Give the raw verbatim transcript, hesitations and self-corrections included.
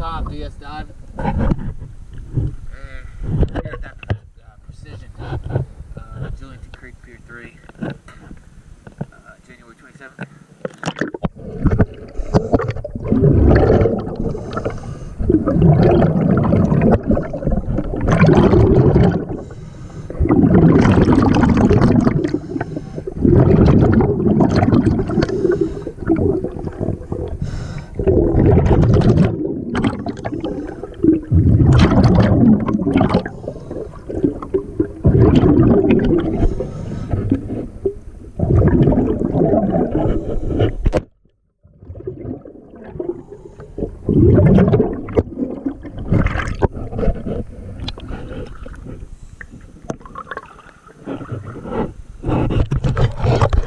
top, D S dive. And here at that uh, Precision, uh, Julington Creek Pier three, uh, January twenty-seventh. You